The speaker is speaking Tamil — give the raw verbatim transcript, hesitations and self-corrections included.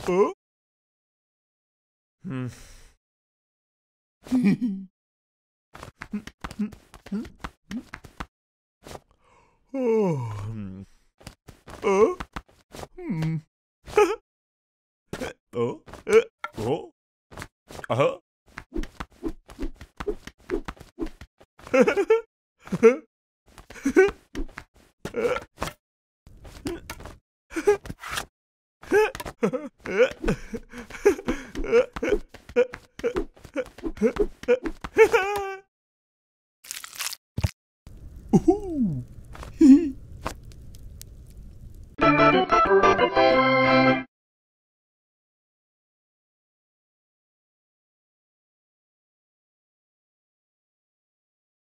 Ờ? Ừm. Ồ, ừm. Ờ? Ừm. Ờ, ơ, ủa? À há. Ồ hú!